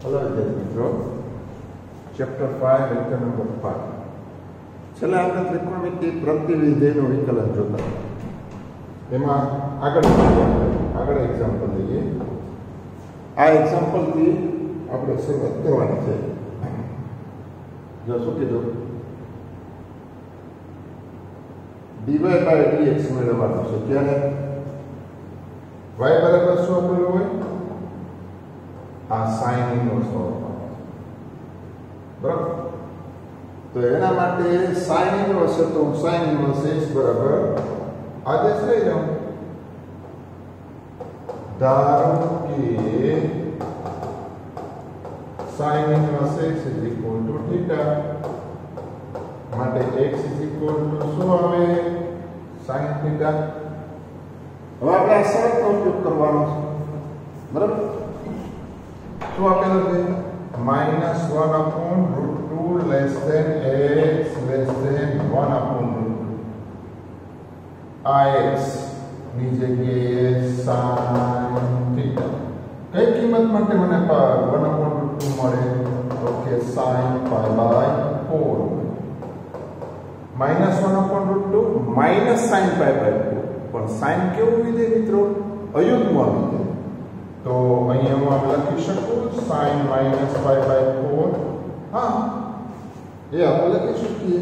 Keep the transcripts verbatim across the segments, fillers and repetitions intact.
Hello विद्यार्थी मित्रों, chapter five lecture number five छेल्ले आपणे त्रिकोणमिति प्रतिविधेयनुं विकलन जोता एमां आगळ आगळ एक्जाम्पल लईए। आ एक्जाम्पल थी आपणे शरूआत करवानी छे। जो शुं कीधुं dy by dx મેળવવાનું છે ત્યારે y બરાબર શું આપેલું હોય આ sin ઇન્વર્સ હોવાનો બરાબર। તો એના માટે sin ઇન્વર્સ છે તો sin ઇન્વર્સ x બરાબર આદેશ લઈ લઉં। ધારો કે sin inverse x is equal to theta માટે x is equal to શું આવે sin theta। હવે આપણે આ શરતનો ઉપયોગ કરવાનો છે બરાબર। શું આપેલું છે minus one upon root two less than x less than one upon root two આ x ની જગ્યાએ sin theta કઈ કિંમત માટે મને one upon root two મળે તો કે sin pi by four minus one upon root two minus sin pi by four પણ sin કેવું વિધેય મિત્રો અયુગ્મ વિધેય तो અહીંયા હું આમ લખી શકું sin minus pi by four હા એ આપણે લખી શકીએ।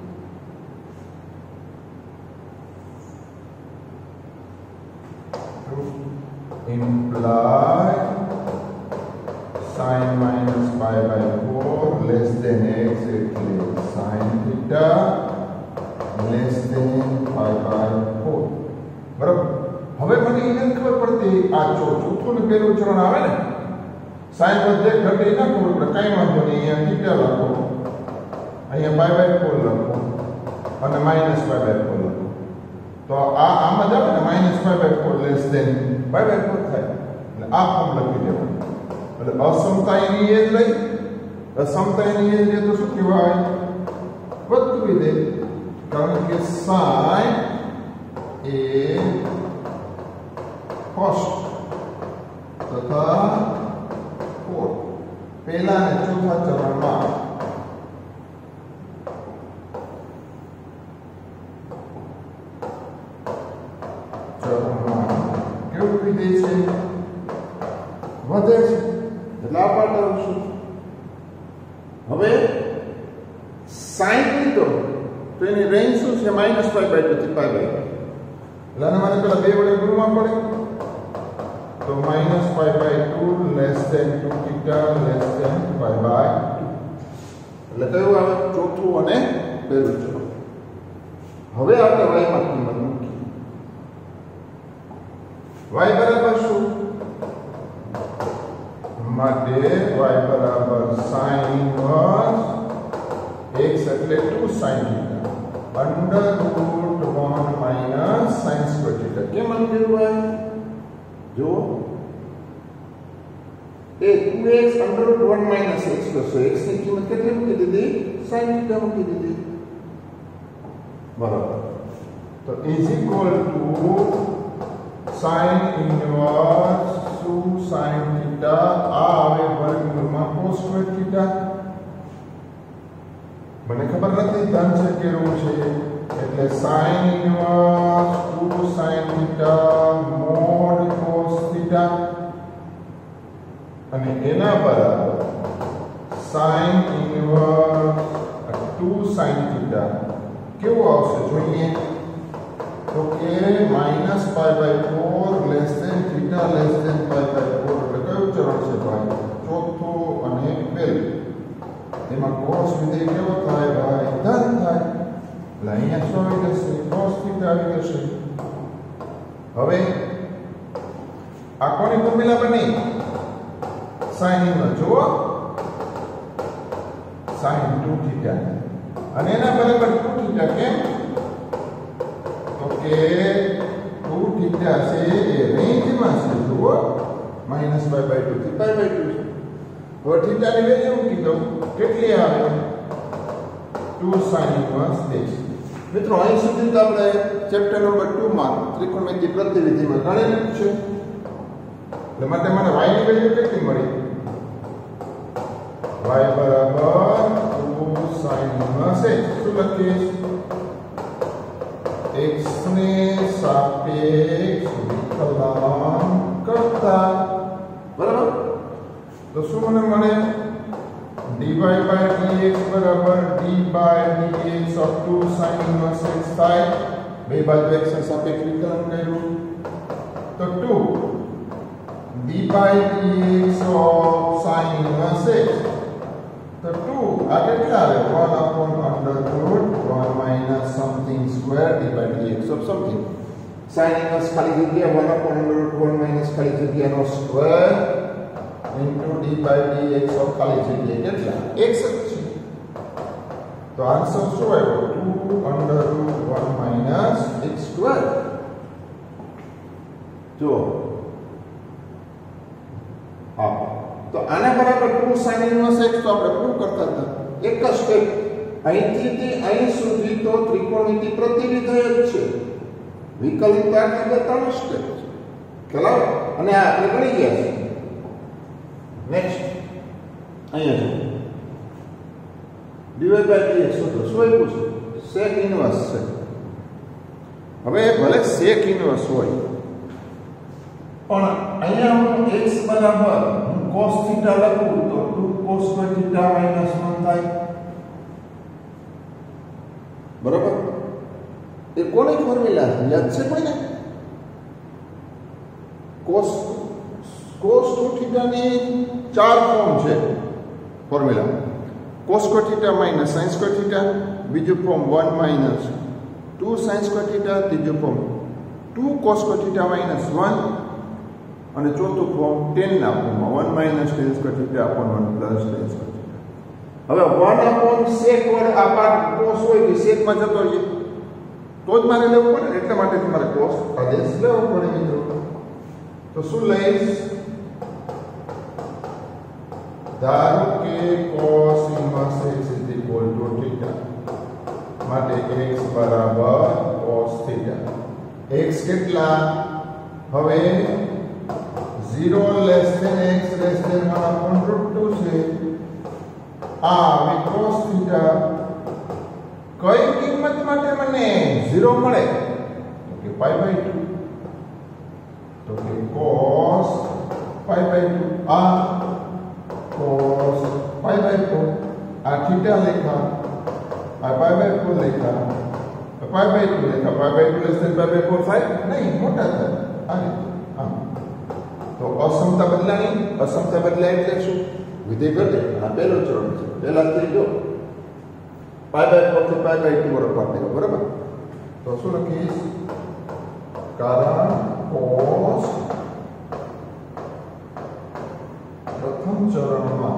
imply sin minus pi by four less than x એટલે sin theta less than pi by four બરાબર। હવે મને એ નથી ખબર પડતી આ ચોથું ને પહેલું ચરણ આવે ને sin વધે ઘટે ના ખબર પડે કાંઈ વાંધો નહીં। અહીંયા થીટા લખો અહીંયા પાઈ બાય ફોર લખો અને માઇનસ પાઈ બાય ફોર લખો તો આ આમાં જ આવે ને minus pi by four less than pi by four થાય એટલે આ ફોર્મ લખી દેવાનું। એટલે અસમતા એની એ જ રહી અસમતા એની એ જ રહે તો શું કહેવાય વધતું વિધેય કારણ કે sin એ फर्स्ट तथा फोर्थ पहला ने चौथा चरण में चरण में केवुं विधेय छे વધે છે એટલે આ પાર્ટ આવશે। હવે sin લીધો તો એની રેન્જ શું છે માઇનસ પાઈ બાય ટુ થી પાઈ બાય ટુ એટલે આને મને પેલા બે વડે ગુણવા પડે तो minus pi by two less than two theta less than pi by two એટલે કયું આવે ચોથું અને પહેલું ચરણ। હવે આપણે y માં કિંમત મૂકી y બરાબર શું માટે y બરાબર sin inverse x એટલે two sin theta under root one minus sin square theta કેમ લખ્યું હોય जो a two x under root one minus x plus x की कीमत कितनी मूकी दीदी sin थीटा मूकी दीदी बराबर। तो is equal to sin inverse two sin theta आ आवे वर्गमूल में cos स्क्वायर थीटा મને ખબર નથી ધન છે કે ઋણ છે એટલે sin inverse two sin theta mod cos theta અને એના બરાબર sin inverse two sin theta કેવું આવશે જોઈએ તો કે minus pi by four less than theta less than pi by four એટલે કયું ચરણ છે ભાઈ ચોથું અને પહેલું એમાં cos વિધેય કેવો થાય ભાઈ ધન થાય એટલે અહીંયા શું આવી જશે cos થીટા આવી જશે। હવે આ કોની ફોર્મ્યુલા બની sin ઇનવર્સ જુઓ sin ટુ થીટા અને એના બરાબર ટુ થીટા કેમ તો કે ટુ થીટા છે એ રેન્જમાં છે જુઓ માઇનસ પાઈ બાય ટુ થી પાઈ બાય ટુ છે। હવે થીટાની વેલ્યુ મૂકી દઉં કેટલી આવે ટુ sin ઇનવર્સ x। મિત્રો અહીં સુધી તો આપણે ચેપ્ટર નંબર ટુ માં ત્રિકોણમિતિ પ્રતિવિધિમાં ગણેલું છે એટલે માટે મને y ની વેલ્યુ કેટલી મળી ઇન્વર્સ x શું લખીશ x ને સાપેક્ષ વિકલન કરતા બરાબર તો શું મને મળે dy by dx બરાબર d by dx of two sin inverse x થાય બે બાજુ x ને સાપેક્ષ વિકલન કર્યું તો two d by dx of sin inverse x તો two આ કેટલા આવે one upon under root one minus something square d by dx of something sin inverse ખાલી જગ્યા one upon under root one minus ખાલી જગ્યાનો square into d by dx of ખાલી જગ્યા કેટલા x જ છે તો આન્સર શું આવ્યો two under root one minus x square જો હા તો આના બરાબર two sin inverse x તો આપણે પ્રૂવ કરતા હતા એક જ સ્ટેપ અહીંથી થી અહીં સુધી તો ત્રિકોણમિતિ પ્રતિનિધિ જ છે વિકલિત એટલે બતાવવાનો સ્ટેપ છે ચલો અને આ આપણે ગણી ગયા છે નેક્સ્ટ અહીંયા જો dy by dx તો શું આવ્યું છે sec inverse છે હવે ભલે sec inverse હોય પણ અહીંયા હું x બરાબર હું cos θ લખું તો two cos square θ minus one થાય બરાબર એ કોની ફોર્મ્યુલા યાદ છે કોઈને cos cos two θ ની ચાર ફોર્મ છે formula cos square θ minus sin square θ બીજું form one minus two sin square θ ત્રીજું form two cos square θ minus one અને ચોથું ફોર્મ tan ના ફોર્મમાં one minus tan square θ upon one plus tan square θ હવે one upon sec વડે આ part cos હોય કે sec માં જતો રહે તો જ મારે લેવું પડે એટલા માટે તમારે cos આદેશ લેવો પડે મિત્રો તો શું લઈશ ધારો કે cos inverse x is equal to θ માટે x બરાબર cos θ x કેટલા હવે zero less than x less than one upon root two છે આ હવે cos θ કઈ કિંમત માટે મને zero મળે તો કે pi by two તો કે cos pi by two આ cos pi by four આ θ લેખા આ pi by four લેખા pi by two લેખા pi by two less than pi by four થાય નહીં મોટા થાય આ રીતે આમ તો અસમતા બદલાની અસમતા બદલાય એટલે શું વિધેય ઘટે આ પહેલો ચરણ છે પહેલા ત્રીજો pi by four થી pi by two વડે પાડી દો બરાબર તો શું લખીશ કારણ cos પ્રથમ ચરણમાં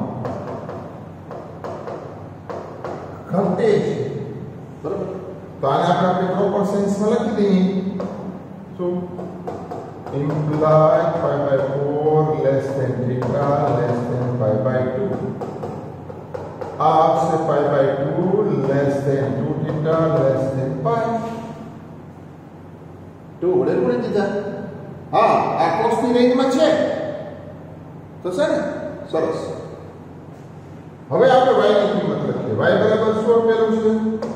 ઘટે છે બરાબર તો આને આપણે પ્રોપર સેન્સમાં લખી દઈએ શું imply pi by four less than theta less than pi by two આ આપશે pi by two less than two theta less than pi two વડે ગુણી દીધા હા આ cos ની રેન્જમાં છે તો છે ને સરસ હવે આપણે y ની કિંમત લખીએ y બરાબર શું આપેલું છે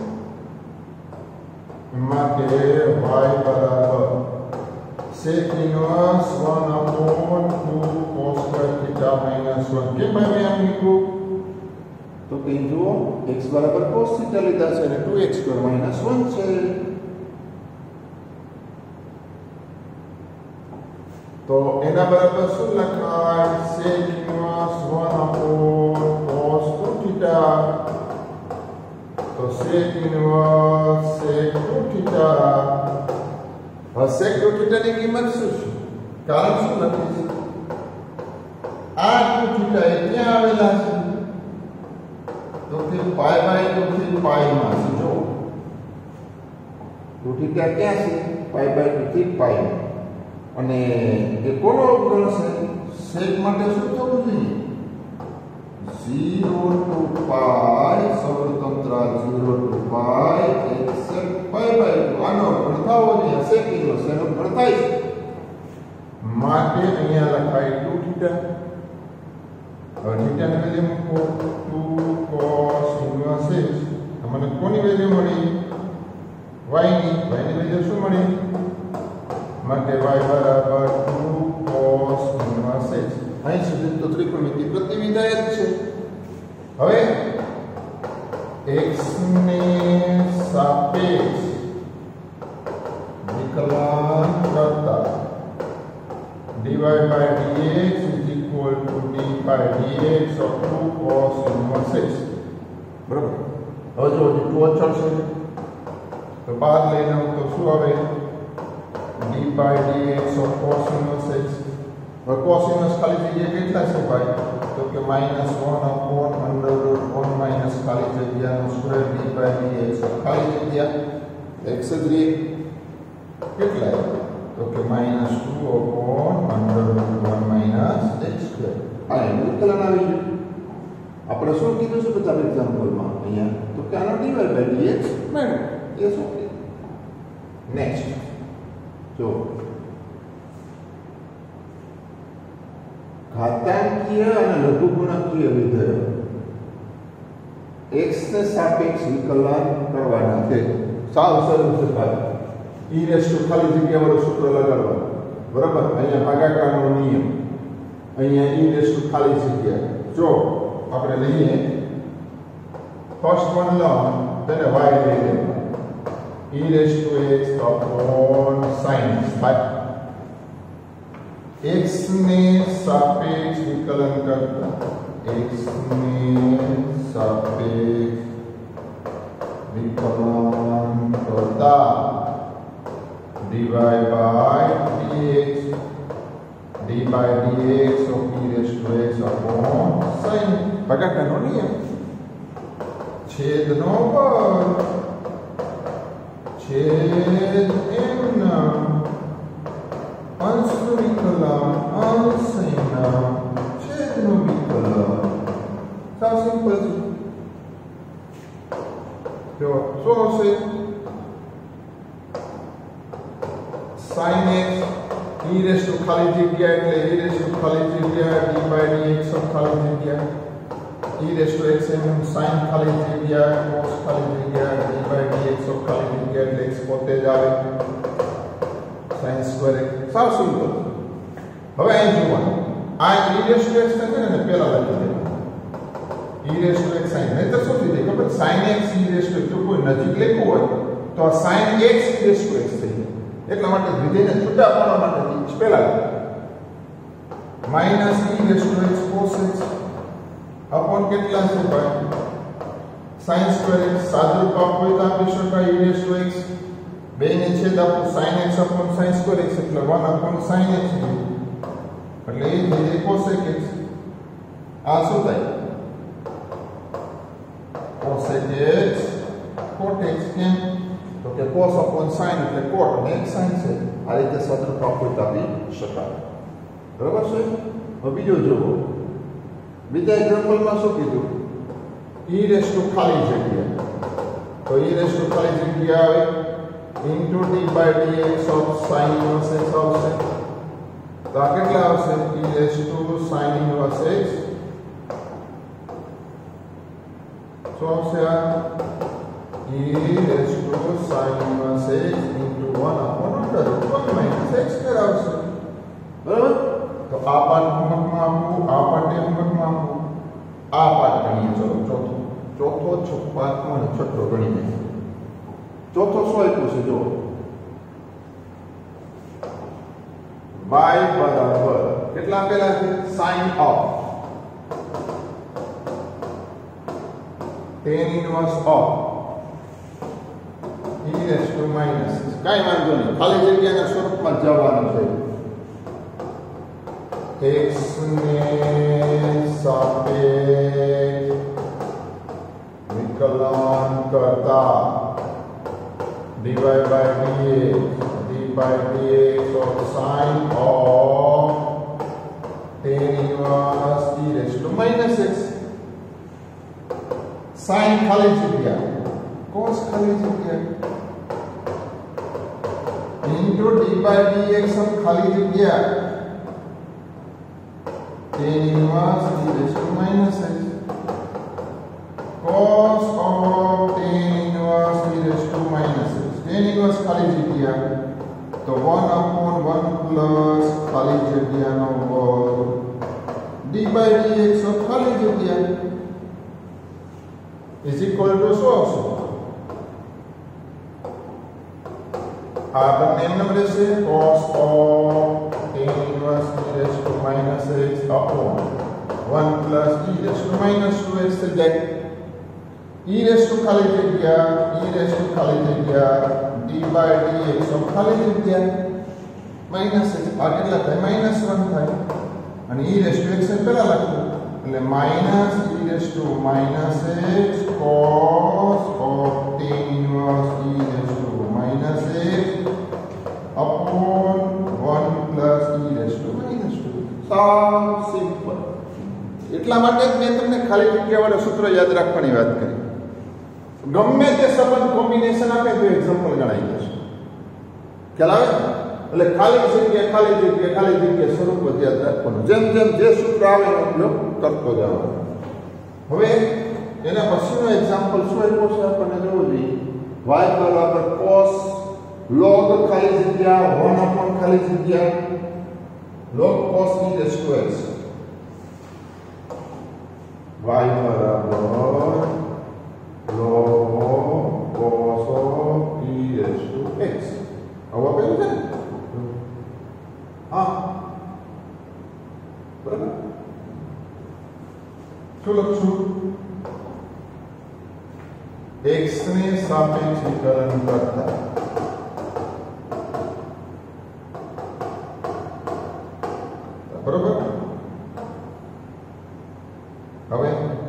માટે y બરાબર sec inverse one upon two cos square theta minus one કેમ મેં આમ લીધું તો કે જુઓ x બરાબર cos theta લીધા છે અને two x square minus one છે તો એના બરાબર શું લખાય sec inverse one upon cos two theta તો sec inverse sec two theta હવે sec two theta ની કિંમત શું છે કારણ શું લખીશ આ two theta એ ક્યાં આવેલા છે તો કે pi by two થી pi માં છે જો two theta ક્યાં છે pi by two થી pi અને એ કોનો અવગણ છે sec માટે શું થવું જોઈએ zero to pi સૌતંત્ર zero to pi except pi by two આનો અવગણ થવો જોઈએ sec inverse એનો અવગણ થાય છે માટે અહીંયા લખાય two theta હવે theta ને વેલ્યુ મૂકો two cos inverse x મને કોની વેલ્યુ મળી? y ની y ની વેલ્યુ શું મળી? માટે y બરાબર ટુ cos ઇન્વર્સ x. અહીં સુધી તો ત્રિકોણમિતિ પ્રતિવિધાય જ છે. હવે x ને સાપેક્ષ વિકલન કરતા dy by dx is equal to d by dx of two cos inverse x. બરાબર. હવે જો ટુ અચળ છે તો બહાર લઈને આવું તો શું આવે? d by dx of cos inverse x. હવે cos inverse ખાલી જગ્યા કેટલા છે ભાઈ? તો કે minus one upon under root one minus ખાલી જગ્યાનો સ્ક્વેર d by dx. ખાલી જગ્યા x જ રહે કેટલા? તો કે minus two upon under root one minus x square. આ એનું વિકલન આવી ગયું. આપણે શું કીધું છે બધા એક્ઝામ્પલમાં અહીંયા? તો કે આનો dy by dx મેળવો. એ શું? નેક્સ્ટ જો ઘાતાંકીય અને લઘુગુણકીય વિધેયો x ને સાપેક્ષ વિકલન કરવાના છે. સાવ સરળ છે ભાઈ. e રેસ ટુ ખાલી જગ્યા વાળું સૂત્ર લગાડવાનું. બરાબર. અહીંયા ભાગાકારનો નિયમ, અહીંયા e રેસ ટુ ખાલી જગ્યા. જો આપણે લઈએ ફર્સ્ટ વન લો તેને y લઈ લેવાનું. e raised to x upon sin x by x ને સાપેક્ષ વિકલન કરતા x ને સાપેક્ષ વિકલન કરતા dy by dx d by dx of e raised to x upon sin. ભાગાકારનો નિયમ. છેદનો વર્ગ છેદ એમના અંશનું વિકલન અંશના છેદનું વિકલન. સાવ સિમ્પલ છે. જો શું હશે? sin x e raised to ખાલી જગ્યા એટલે e raised to ખાલી જગ્યા d by dx of ખાલી જગ્યા e raised to x M sin ખાલી જગ્યા cos ખાલી જગ્યા d by dx of ખાલી જગ્યા એટલે x પોતે જ આવે sin સ્ક્વેર x. સાવ સિમ્પલ. હવે અહીં જોવાનું આ e raised to x છે ને પહેલા લખી દેવાનું e raised to x sin. નહીં તો શું થઈ જાય ખબર? sin x e raised to x જો કોઈ નજીક લખ્યું હોય તો આ sin x e raised to x થઈ જાય. એટલા માટે વિધેયને છૂટા પાડવા માટે પહેલા minus e raised to x cos x upon કેટલા છે ભાઈ? sin square x. સાદુરૂપ આપવું હોય તો આપી શકાય e raised to x. બે ને છેદ આપો sin x upon sin square x એટલે વન upon sin x એટલે એ થઈ જાય cos x. આ શું થાય? cos x cot x. કેમ? તો કે cos upon sin એટલે cot અને x sin છે. આ રીતે સાદુરૂપ આપવું તો આપી શકાય. બરાબર છે. હવે બીજો જુઓ. બીજા એક્ઝામ્પલમાં શું કીધું? e raised to ખાલી જગ્યા. તો e raised to ખાલી જગ્યા આવે into d by dx of sin inverse x આવશે. તો આ કેટલા આવશે? e raised to sin inverse x. શું આવશે આ? e raised to sin inverse x into one upon under root one minus x square આવશે. બરાબર. તો આ પાર્ટ હોમવર્કમાં આપવું, આ પાર્ટ હોમવર્કમાં આપવું, આ પાર્ટ ગણીએ. ચલો ચોથો ચોથો છ પાંચમો અને છઠ્ઠો ગણી લઈએ. ચોથો શું આપ્યું છે? જો y બરાબર કેટલા આપેલા છે? sin of tan inverse of e raised to minus. કાંઈ વાંધો નહીં, ખાલી જગ્યાના સ્વરૂપમાં જવાનું છે. x ને સાપેક્ષ વિકલન કરતા dy by dx d by dx of sin of tan inverse e raised to minus x. sin ખાલી જગ્યા cos ખાલી જગ્યા into d by dx of ખાલી જગ્યા tan inverse e raised to minus x. Cos of tan dx of ખાલી જગ્યા is equal to શું આવશે? આ બંને એમ રહેશે cos of tan inverse e raised to minus x upon one plus e raised to minus two x થઈ જાય. e raised to ખાલી જગ્યા e raised to ખાલી જગ્યા d by dx ઓફ ખાલી જગ્યા minus x આ કેટલા થાય? minus one થાય. અને e raised to x એ પહેલા લખ્યું એટલે minus e raised to minus x cos of tan inverse e raised to minus x upon one plus e raised to minus two. સાવ simple. એટલા માટે જ મેં તમને ખાલી જગ્યાવાળા સૂત્ર યાદ રાખવાની વાત કરી. ગમે તે સંબંધ કોમ્બિનેશન આપે તો એક્ઝામ્પલ ગણાઈ જશે. ખ્યાલ આવે? એટલે ખાલી જગ્યા ખાલી જગ્યા ખાલી જગ્યા સ્વરૂપ જ યાદ રાખવાનું. જેમ જેમ જે સૂત્ર આવે એનો ઉપયોગ કરતો જવાનો. હવે એના પછીનો એક્ઝામ્પલ શું આપ્યો છે આપણને જોવું જોઈએ. y બરાબર cos log ખાલી જગ્યા one upon ખાલી જગ્યા log cos e raised to x. y બરાબર log cos of e raised to x. આવું આપેલું છે ને? હા બરાબર. શું લખશું? x ને સાપેક્ષીકરણ કરતા બરોબર. હવે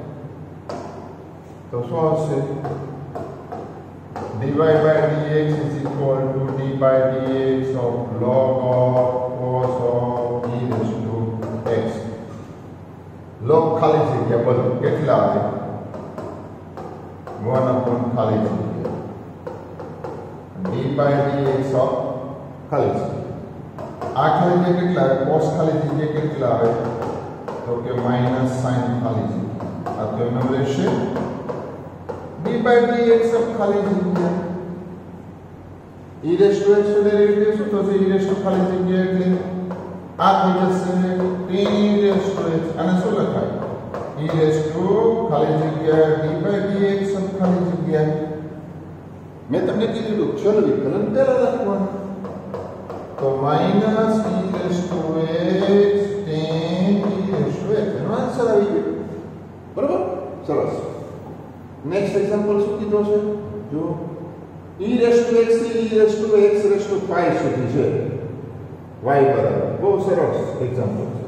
તો શું આવશે? dy by dx is equal to d by dx of log of cos of e raised to x. log ખાલી જગ્યા બોલો કેટલા આવે? one upon ખાલી જગ્યા d by dx of ખાલી જગ્યા. આ ખાલી જગ્યા કેટલા આવે? cos ખાલી જગ્યા કેટલા આવે? તો કે માઈનસ sin ખાલી જગ્યા. આ તો એમ રહેશે d by dx of ખાલી જગ્યા e raised to x એટલે એટલે શું થશે? e raised to ખાલી જગ્યા એટલે આ થઈ જશે tan e raised to x. અને શું લખાય? e raised to ખાલી જગ્યા d by dx of ખાલી જગ્યા. મેં તમને કીધું ચલ વિકલન પહેલા લખવાનું. તો minus e raised to x tan e raised to x એનો આન્સર આવી ગયો. બરોબર? સરસ. નેક્સ્ટ એક્ઝામ્પલ શું કીધો છે? જો e raised to x થી e raised to x raised to pi સુધી છે. y બરાબર બહુ સરસ એક્ઝામ્પલ છે.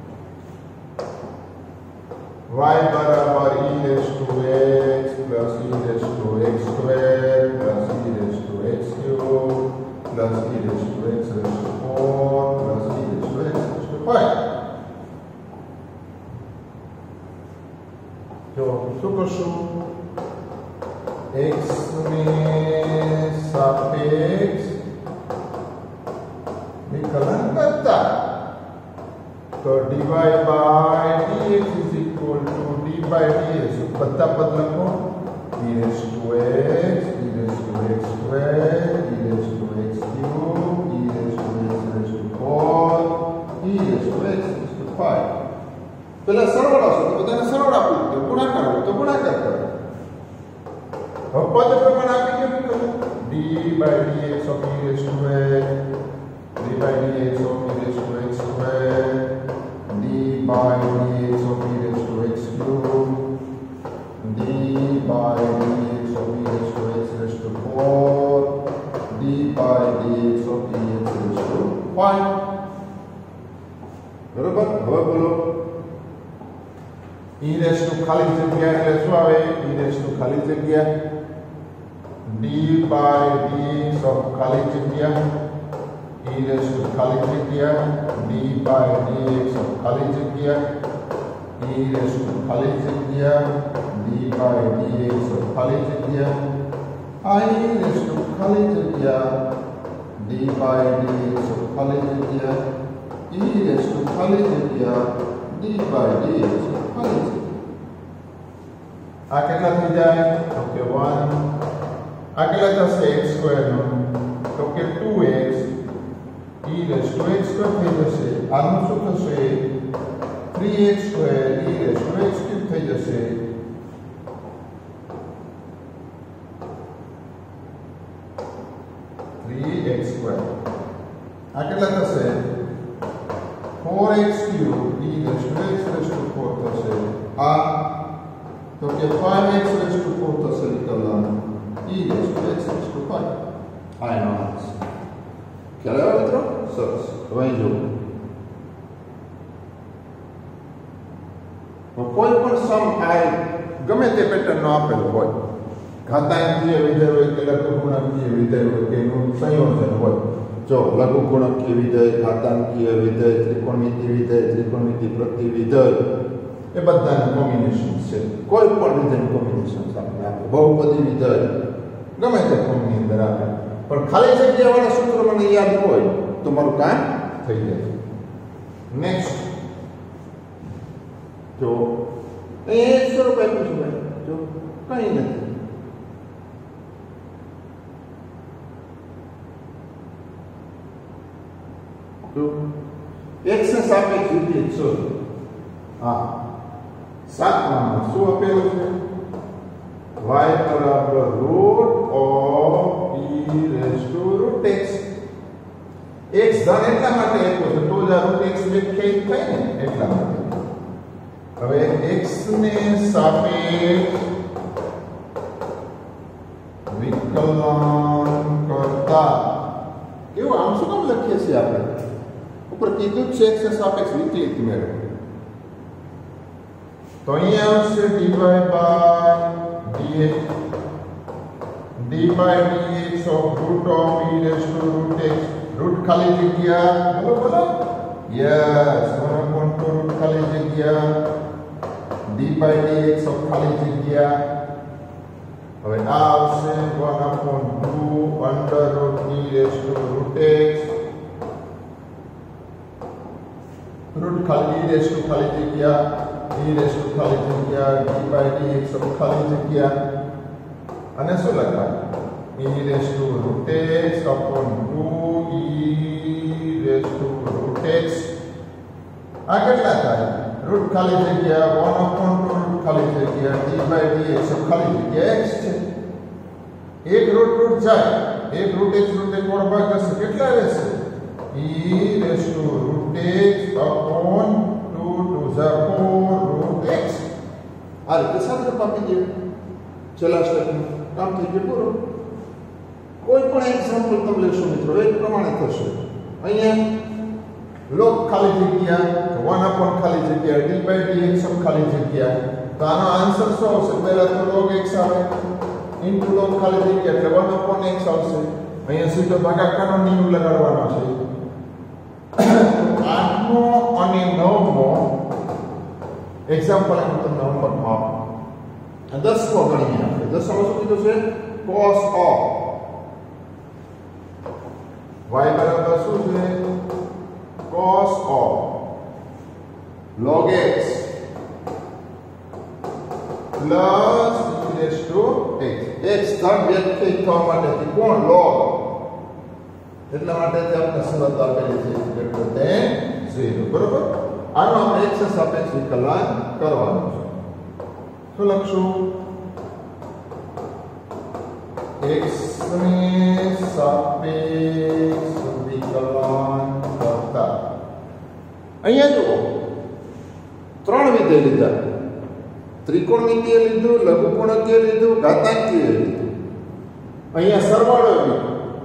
y બરાબર e raised to x plus e raised to x square plus e raised to x cube plus e raised to x raised to four plus e raised to x raised to five. જો શું કરશું? x ને સાપેક્ષ વિકલન કરતા તો dy by dx is equal to d by dx. બધા પદ લખો. e raised to x e raised to x square e raised to x cube e raised to x raised to four e raised to x raised to five. પેલા સરવાળો છે તો બધાને સરવાળો આપી દીધો. ગુણાકાર હોય તો ગુણાકાર કરો. હવે પદ પ્રમાણે આપી કેમ કરો? d by dx of e raised to x d by dx of e raised to x square d by dx of e raised to x cube d by dx of e raised to x raised to four d by dx of e raised to five. બરોબર? હવે બોલો e raised to ખાલી જગ્યા એટલે શું આવે? e raised to ખાલી જગ્યા d by dx of ખાલી જગ્યા e raised to ખાલી જગ્યા d by dx of ખાલી જગ્યા e raised to ખાલી જગ્યા d by dx of ખાલી જગ્યા I raised to ખાલી જગ્યા d by dx of ખાલી જગ્યા e raised to ખાલી જગ્યા d by dx of ખાલી જગ્યા. આ કેટલા થઈ જાય? તો કે one. આ કેટલા થશે? x સ્ક્વેર નો તો કે two x e raised to x square થઈ જશે. આનું શું થશે? Three x square e raise to x cube થઈ જશે. થ્રી એક્સ સ્ક્વેર આ કેટલા થશે? Four x cube e raise to x raise to four થશે. આ તો કે five x raise to four થશે વિકલન e raise to x raise to five. આ એનો આન્સર. ખ્યાલ આવ્યો મિત્રો? સરસ. હવે અહીં જુઓ, કોઈ પણ સમ આ ગમે તે પેટર્નનો આપેલો હોય, ઘાતાંકીય વિધેય હોય કે લઘુગુણકીય વિધેય હોય કે એનું સંયોજન હોય. જો લઘુગુણકીય વિધેય, ઘાતાંકીય વિધેય, ત્રિકોણમિતિ વિધેય, ત્રિકોણમિતિ પ્રતિવિધેય એ બધાનું કોમ્બિનેશન છે. કોઈ પણ વિધેયનું કોમ્બિનેશન આપણે આપે, બહુપદી વિધેય ગમે તે ફોર્મની અંદર આપે, પણ ખાલી જગ્યાવાળા સૂત્રો મને યાદ હોય તો મારું કામ થઈ જાય. નેક્સ્ટ જો એ સ્વરૂપ આપ્યું છે ભાઈ, જો કઈ નથી. તો એક્સ ને સાપેક્ષ વિધેય શોધો. હા, સાતમામાં શું આપેલું છે? y બરાબર root of e raise to root x. x ધન એટલા માટે આપ્યો છે તો જ આ રૂટ x વ્યાખ્યાયિત થાય ને, એટલા માટે. હવે x ને સાપેક્ષ વિકલન કરતા કેવું આમ શું કામ લખીએ છીએ આપણે? ઉપર કીધું જ છે x ને સાપેક્ષ વિકલિત મેળવો. તો અહીંયા આવશે dy by dx d by dx of root of e raised to root x. root ખાલી જગ્યા બોલો બોલો yes one upon two root ખાલી જગ્યા d by dx of ખાલી જગ્યા. હવે આ આવશે one upon two under root e raised to root x. root ખાલી e raised to ખાલી જગ્યા e raised to ખાલી જગ્યા d by dx of ખાલી જગ્યા. અને શું લખાય? e raised to root x upon two e raised to root x. આ કેટલા થાય? root ખાલી જગ્યા one upon two root ખાલી જગ્યા d by dx of ખાલી જગ્યા x છે. એક root root જાય, એક root x root x વડે ભાગ કરશે, કેટલા રહેશે? e raised to root x upon two to the four root x. આ રીતે સાદું આપી દે. છેલ્લા સ્ટેપનું કામ થઈ ગયું પૂરું. કોઈ પણ એક્ઝામ્પલ તમે લેશો મિત્રો એ પ્રમાણે થશે. અહીંયા log ખાલી જગ્યા one upon ખાલી જગ્યા d by dx of ખાલી જગ્યા. તો આનો આન્સર શું આવશે? પહેલા તો log x આવે ઇન્ટુ log ખાલી જગ્યા એટલે one upon x આવશે. અહીંયા સીધો ભાગાકારનો નિયમ લગાડવાનો છે. આઠમો અને નવમો એક્ઝામ્પલ હું તમને હોમવર્કમાં આપું. દસમો ગણીએ આપણે. દસમો શું કીધું છે? cos of y બરાબર શું છે? cos of log x plus e raised to x. x ધન વ્યાખ્યાયિત થવા માટે કોણ? log. એટલા માટે આપણે શરત આપેલી છે greater than zero. બરોબર? આનો આપણે x સાપેક્ષ વિકલન કરવાનું છે. શું લખશું? x ને સાપેક્ષ વિકલન કરતા. અહીંયા જુઓ, ત્રણ વિધેય લીધા. ત્રિકોણમિતિય લીધું, લઘુગુણકીય લીધું, ઘાતાંકીય લીધું. અહીંયા સરવાળો લીધો.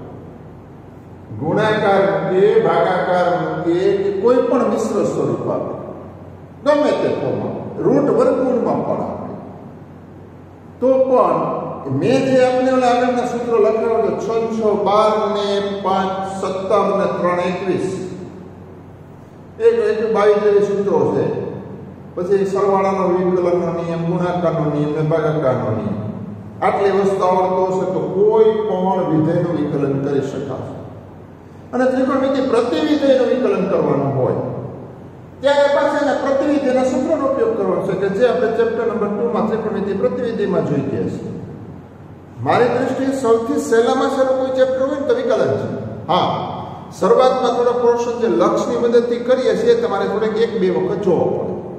ગુણાકાર મૂકીએ, ભાગાકાર મૂકીએ કે કોઈ પણ મિશ્ર સ્વરૂપ આપે, ગમે તે ફોર્મમાં, રૂટ વર્ગમૂળમાં પણ આપે, તો પણ મેં જે આપણે આગળના સૂત્રો લખાવ્યો છ છ બાર ને પાંચ સત્તાવન ને ત્રણ એકવીસ એક એક બાવીસ જેવી સૂત્રો છે. પછી સરવાળાનો વિકલનનો નિયમ, ગુણાકારનો નિયમ ને ભાગાકારનો નિયમ. આટલી વસ્તુ આવડતો હશે તો કોઈ પણ વિધેયનું વિકલન કરી શકાશે. અને ત્રિકોણમિતિ પ્રતિવિધેયનું વિકલન કરવાનું હોય ત્યારે પાછા એના પ્રતિવિધેયના સૂત્રનો ઉપયોગ કરવાનો છે કે જે આપણે ચેપ્ટર નંબર ટુ માં ત્રિકોણમિતિ પ્રતિવિધેયમાં જોઈ ગયા છે. મારી દ્રષ્ટિએ સૌથી સહેલામાં સહેલું કોઈ ચેપ્ટર હોય ને તો વિકલન છે. હા, શરૂઆતમાં થોડો પોર્શન જે લક્ષની મદદથી કરીએ છીએ તમારે થોડેક એક બે વખત જોવો પડે.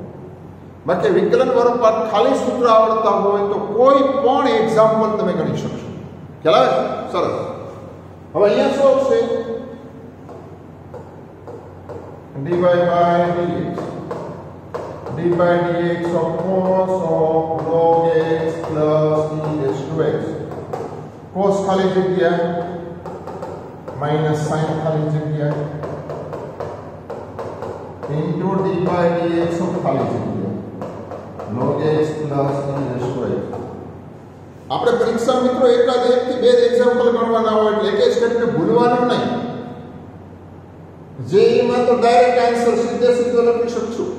બાકી વિકલન વાળો પાઠ ખાલી સૂત્ર આવડતા હોય તો કોઈ પણ એક્ઝામ્પલ તમે ગણી શકશો. ખ્યાલ આવે? સરસ. હવે અહીંયા શું આવશે? dy by dx dy by dx of cos of log x plus e raised to x. cos ખાલી જગ્યા minus sin ખાલી જગ્યા into dy by dx of ખાલી જગ્યા log x plus e raised to x. આપણે પરીક્ષા મિત્રો એકાદ એક થી બે એક્ઝામ્પલ ગણવાના હોય એટલે એક જ કરીને ભૂલવાનું નહીં. જે માં તો ડાયરેક્ટ આન્સર સીધે સીધો લખી શકશું,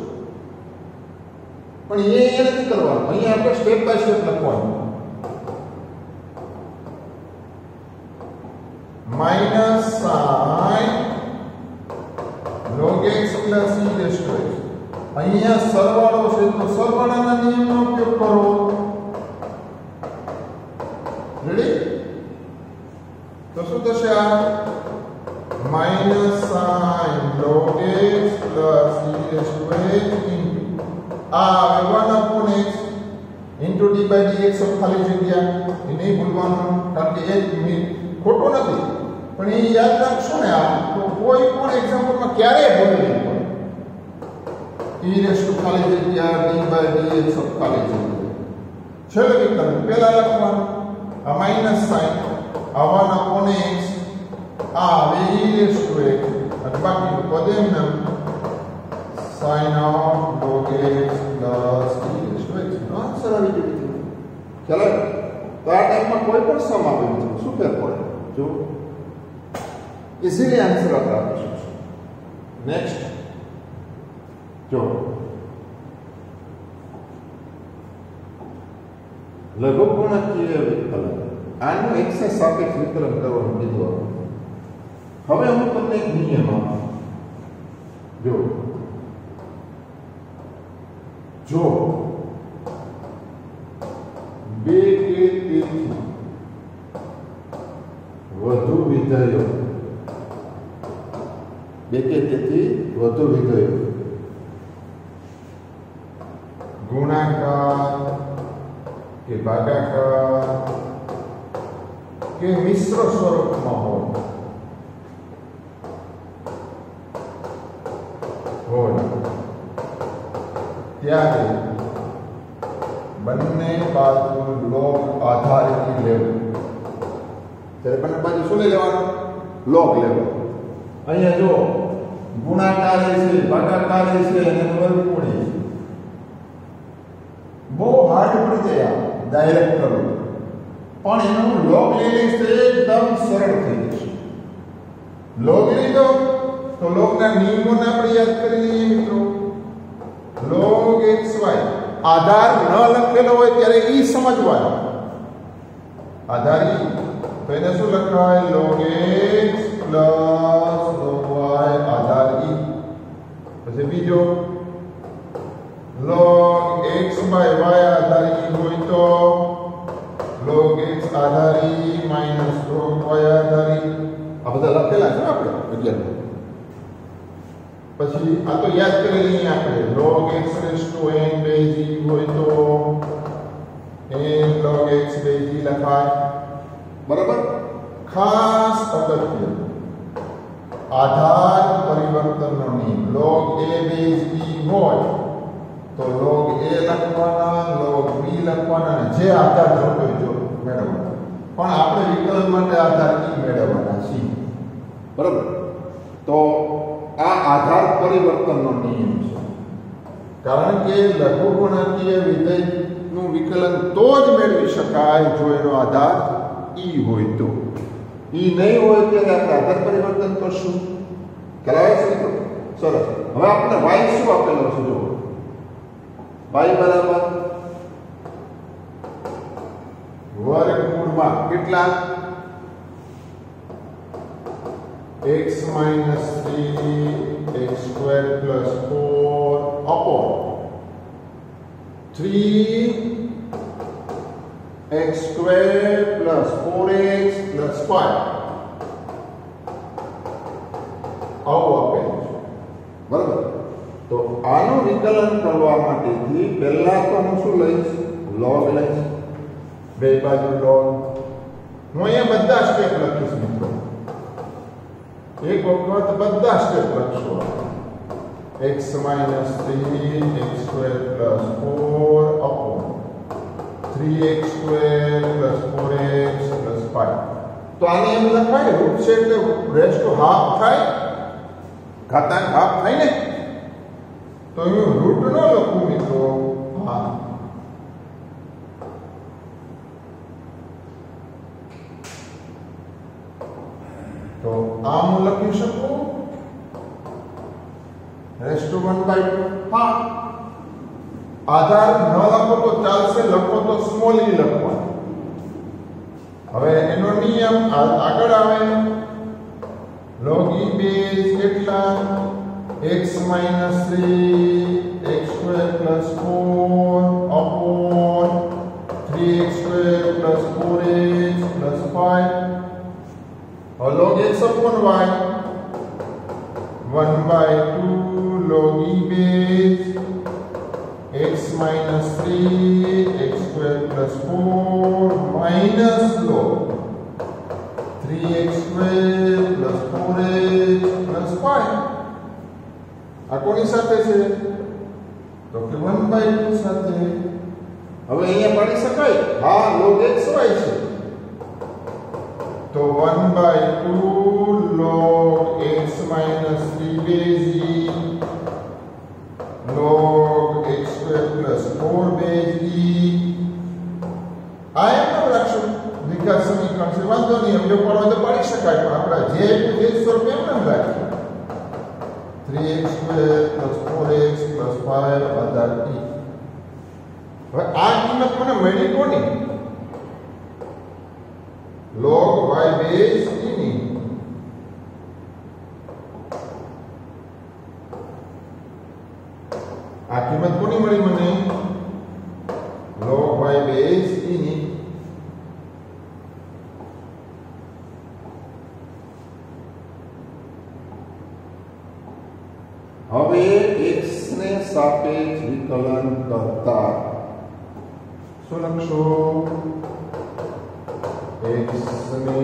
પણ એ એ નથી કરવાનું. અહીંયા આપણે સ્ટેપ બાય સ્ટેપ લખવાનું. Minus sine log x plus e raised to x. અહીંયા સરવાળો છે તો સરવાળાના નિયમનો ઉપયોગ કરો. રેડી? તો શું થશે? આ minus sin log x plus e raised to x into આ one upon x into d by dx of ખાલી જગ્યા. એ નહીં ભૂલવાનું, કારણ કે એક ખોટું નથી, પણ એ યાદ રાખશો ને આ તો કોઈ પણ એક્ઝામ્પલમાં ક્યારેય ભૂલ નહીં પડે. e raised to ખાલી જગ્યા d by dx of ખાલી જગ્યા. છેલ્લે વિકલન પહેલા લખવાનું. આ માઇનસ સાઇન આ one upon x આ e raised to x અને બાકીનું પદ એમને sin of log x plus e raised to x નો આન્સર આવી ગયો. ચાલો તો આ ટાઈમમાં કોઈ પણ સમ આવે છે શું ફેર પડે? જો ઇઝીલી આન્સર આપણે આપી શકશું. નેક્સ્ટ જો લઘુગુણકીય વિકલન. આનું x સાપેક્ષ વિકલન કરવાનું કીધું. હવે હું તમને એક નિયમ આપું. જો જો બે કે તેથી વધુ વિધેયો બે કે તેથી વધુ વિધેયો ગુણાકાર કે ભાગાકાર કે મિશ્ર સ્વરૂપમાં હોય ત્યારે બંને બાજુ લોગ આધારિત લેવું. ત્યારે બંને બાજુ શું લઈ લેવાનું? લોગ લેવું. અહીંયા જો ગુણાકાર છે, ભાગાકાર છે અને વર્ગમૂળ છે. બહુ હાર્ડ પડી જાય ડાયરેક્ટ કરવું, પણ એનો લોગ લઈ લઈશ તો એકદમ સરળ થઈ જશે. લોગ લીધો તો લોગના નિયમોને આપણે યાદ કરી લઈએ મિત્રો. log xy આધાર ન લખેલો હોય ત્યારે ઈ સમજવાનો. આધાર ઈ તો એને શું લખાય? log x plus log y આધાર ઈ. પછી બીજો log x by y આધાર ઈ હોય તો log x આધાર ઈ minus log y આધાર ઈ. આ બધા લખેલા છે આપણે અગિયાર. પછી આ તો યાદ કરી લઈએ આપણે. log x raised to n base e હોય તો n log x base e લખાય. બરાબર? ખાસ અગત્ય આધાર પરિવર્તનનો નિયમ. log a base b હોય તો log a લખવાના, log b લખવાના અને જે આધાર જોતો જો મેળવવાનો. પણ આપણે વિકલન માટે આધાર e મેળવવાના છે. બરાબર? તો આ આધાર પરિવર્તનનો નિયમ છે. કારણ કે લઘુગુણકીય વિધેયનું વિકલન તો જ મેળવી શકાય જો એનો આધાર ઈ હોય તો. ઈ નહીં હોય ત્યારે આપણે આધાર પરિવર્તન કરશું. કરાય છે તો સરસ. હવે આપણે y શું આપેલો છે? જો y બરાબર વર્ગમૂળમાં કેટલા? x minus three x squared plus four upon three x squared plus four x plus five. આવું આપેલું છે. બરાબર? તો આનું વિકલન કરવા માટેથી પહેલા તો હું શું લઈશ? log લઈશ. બે બાજુ log. હું અહીંયા બધા સ્ટેપ લખીશ મિત્રો. એક વખત બધા સ્ટેપ લખશો. x minus three x square plus four upon three x square plus four x plus five. તો આને એમ લખાય રૂટ છે એટલે રેસ્ટ ટુ હાફ થાય, ઘાતાંક હાફ થાય ને. તો હું રૂટ નો લખું મિત્રો, હા. તો આ હું લખી શકું raised to one by two. હા, આધાર ન લખો તો ચાલશે, લખો તો સ્મોલ e લખવાનું. હવે એનો નિયમ આગળ આવે. log e બેઝ કેટલા? x minus three x square plus four upon three x square plus four x plus five. और log x upon y one by two log e base x minus three x square plus four minus log three x square plus four x plus five. આ કોની સાથે છે? તો કે one by two સાથે. હવે અહીંયા પાડી શકાય? હા, log xy છે તો one by two log x minus three base e log x square plus four base e. આ એમ લખશું વિકલ સમીકરણ છે, વાંધો નહીં. એમ જો પડો તો પાડી શકાય, પણ આપણા જે જે સ્વરૂપ એમ ન રાખીએ. three x square plus four x plus five આધાર e. હવે આ કિંમત મને મળી કોની? log y base e ની. આ કિંમત કોની મળી મને? log y base e ની. હવે x ને સાપેક્ષ વિકલન કરતા શું લખશો? x ને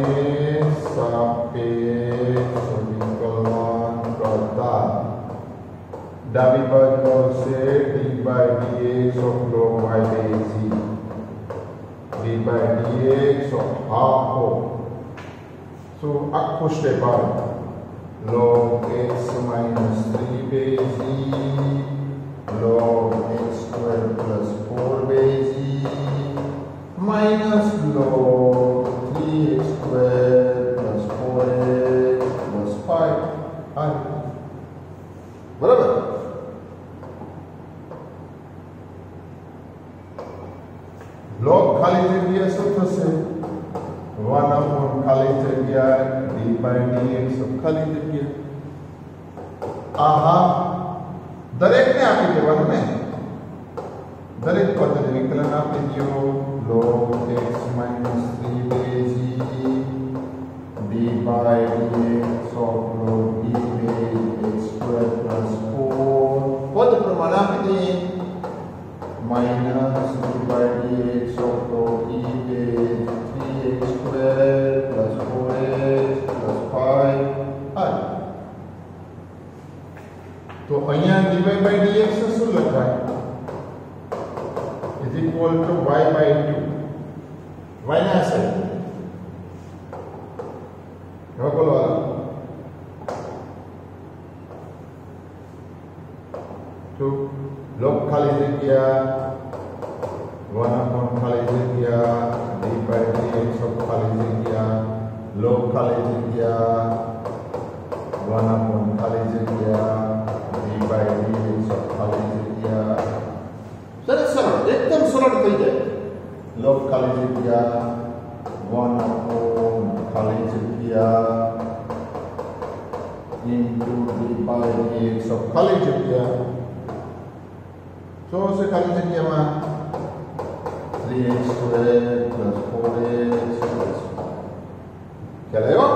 સાપેક્ષ વિકલન કરતા ડાબી બાજુ આવશે d by dx of log y base e, d by dx of half of, so આખું સ્ટેપ આવે. log x minus three base e log x square plus four base e minus log three x square plus four x plus five. આ બરાબર. log ખાલી જગ્યા શું થશે? one upon ખાલી જગ્યા d by dx ખાલી જગ્યા. આહા, દરેકને આપી દેવાનું ને, દરેક પદને વિકલન આપી દો. log x minus three base e d by dx of log e base x square plus four પદ પ્રમાણે આપી દઈએ. minus d by dx of log e base three x square plus four x plus five. તો અહીંયા dy by dx શું લખાય? is equal to y by two. y ના side હવે બોલો. તો log ખાલી જગ્યા one upon ખાલી જગ્યા d by dx of ખાલી જગ્યા log ખાલી જગ્યા one upon ખાલી જગ્યા d by dx of ખાલી જગ્યા. સરસ સરળ, એકદમ સરળ થઈ જાય. log ખાલી જગ્યા one upon ખાલી જગ્યા into d by dx of ખાલી જગ્યા. શું હશે ખાલી જગ્યામાં? three x square plus four x plus five. ખ્યાલ આવ્યો?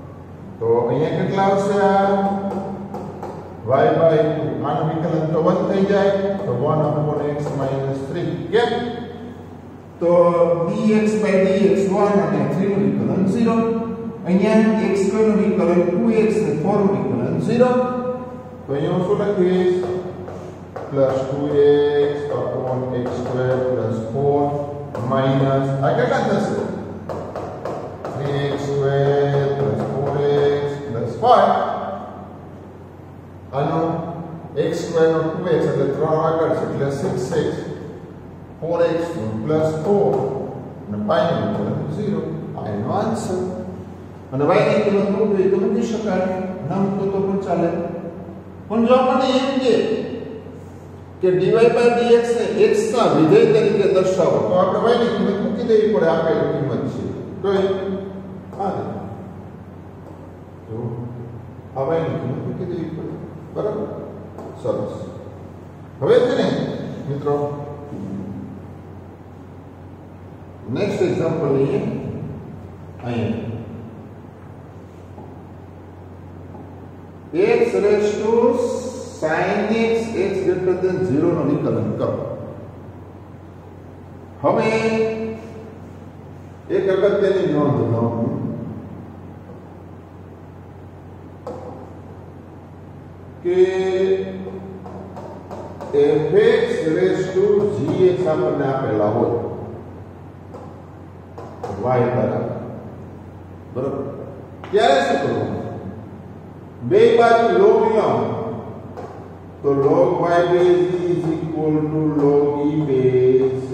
તો અહીંયા કેટલા આવશે? આ y by two. આનું વિકલન તો one થઈ જાય તો one upon x minus three કેમ તો dx by dx one અને three નું વિકલન zero અહીંયા x square નું વિકલન two x અને four નું વિકલન zero તો અહીંયા શું લખીશ plus two x upon x square plus four minus આ કેટલા થશે three x square plus four x plus five આનો x square નો two x એટલે ત્રણ આગળ છે એટલે six x four x plus four અને pi નું વિકલન zero આ એનો આન્સર અને y ની કિંમત મૂકવી તો મૂકી શકાય ના મૂકો તો પણ ચાલે પણ જો આપણે એમ કે કે dy by dx ને x ના વિધેય તરીકે દર્શાવો તો આપણે y ની કિંમત મૂકી દેવી પડે આપેલી કિંમત છે તો એ આ જો આ y ની કિંમત મૂકી દેવી પડે બરાબર સરસ હવે છે ને મિત્રો નેક્સ્ટ એક્ઝામ્પલ લઈએ અહીંયા x raised to sin x x greater than zero નો વિકલન કરો હવે એક અગત્યની નોંધ લો કે fx raised to gx આપણને આપેલા હોય y બરાબર બરાબર ત્યારે શું કરવું બે બાજુ log લો તો log y base is equal to log e base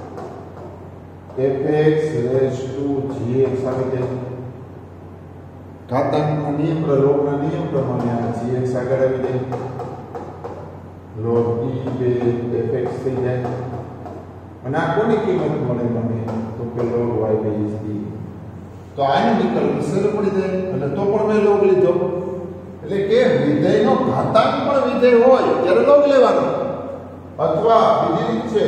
fx raised to gx આવી જાય ઘાતાંકના નિયમ લોગના નિયમ પ્રમાણે આ gx આગળ આવી જાય log e base fx થઈ જાય અને આ કોની કિંમત મળે મને તો કે log y base e તો આનું વિકલ્પ સરળ પડી જાય એટલે તો પણ મેં log લીધો એટલે કે વિધેયનો ઘાતાંક પણ વિધેય હોય ત્યારે log લેવાનો અથવા બીજી રીત છે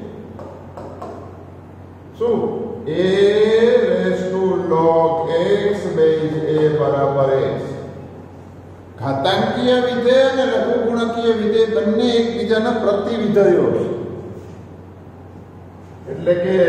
શું a raised to log x base a બરાબર x ઘાતાંકીય વિધેય અને લઘુગુણકીય વિધેય બંને એકબીજાના પ્રતિવિધેયો છે એટલે કે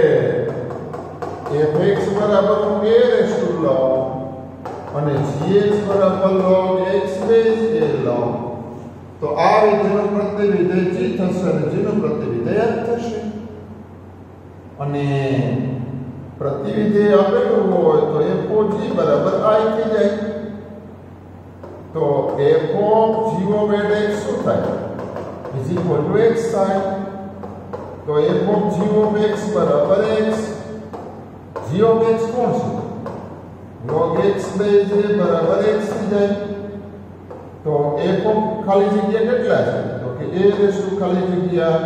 fx બરાબર a raised to log અને gx બરાબર log x base a log તો આ વિધેયનો પ્રતિવિધેય g થશે અને g નો પ્રતિવિધેય h થશે અને પ્રતિવિધેય આપેલું હોય તો f of g બરાબર i થઈ જાય તો f of g of x શું થાય is equal to x થાય તો f of g of x બરાબર x g of x કોણ છે log x base a બરાબર x થઈ જાય તો f of ખાલી જગ્યા કેટલા છે તો કે a raised to ખાલી જગ્યા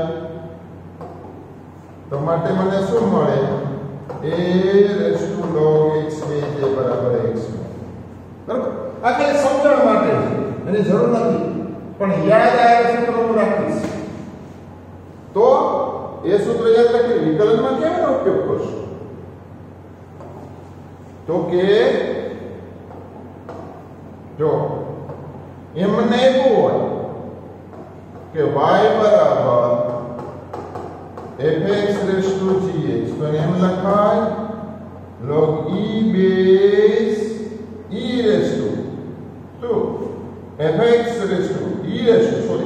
તો માટે મને શું મળે a raised to log x base a બરાબર x બરાબર આ ખાલી સમજણ માટે છે એની જરૂર નથી પણ યાદ આવે સૂત્ર હું રાખીશ તો એ સૂત્ર યાદ રાખી વિકલનમાં કેવો ઉપયોગ કરશો તો કે જો એમને એવું હોય કે y બરાબર fx raised to gx તો એમ લખાય log e base e raised to so fx raised to e raised to sorry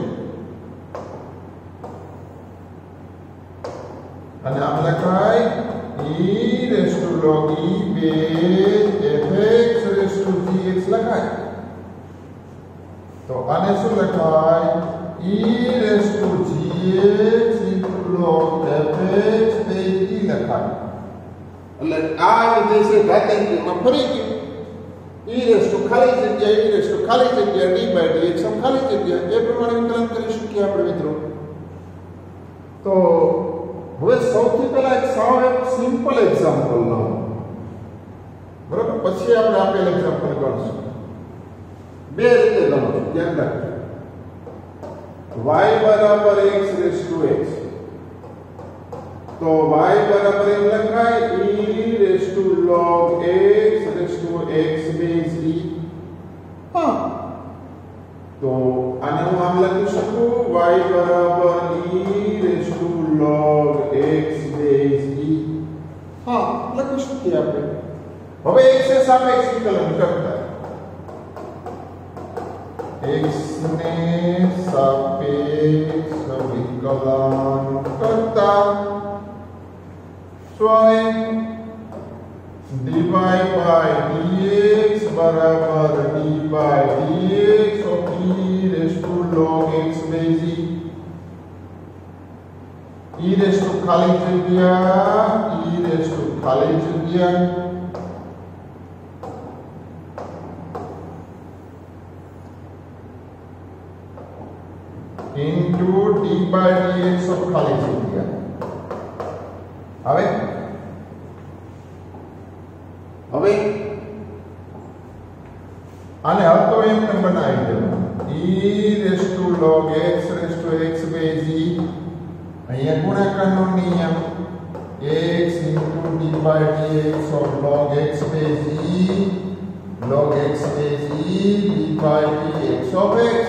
અને આમ લખાય e raised to log e base fx raised to gx લખાય તો આને શું લખાય e raised to gx into log fx base e લખાય એટલે આ વિધેય છે ઘાતાંકીયમાં ફરી ગયું e raised to ખાલી જગ્યા e raised to ખાલી જગ્યા d by dx આમ ખાલી જગ્યા એ પ્રમાણે વિકલન કરી શકીએ આપણે મિત્રો તો હવે સૌથી પહેલા એક સાવ એક સિમ્પલ એક્ઝામ્પલ લો બરાબર પછી આપણે આપેલ એક્ઝામ્પલ ગણશું બે રીતે ગણો ધ્યાન રાખજો y બરાબર x raised to x તો y બરાબર એમ લખાય e raised to log x raised to x base e હા તો આને હું આમ આમ લખી શકું y બરાબર e raise to log x base e. હા લખી શકીએ આપણે. હવે x ને સાપેક્ષ વિકલન કરતા x ને સાપેક્ષ વિકલન કરતા શું આવે dy by dx બરાબર d by dx of e raised to log x base e. e raised to ખાલી જગ્યા e raised to ખાલી જગ્યા into d by dx of ખાલી જગ્યા હવે હવે આને હતો એમ ને બનાવી દેવાનું e raised to log x raised to x base e. અહીંયા ગુણાકારનો નિયમ x into d by dx of log x base e log x base e d by dx of x.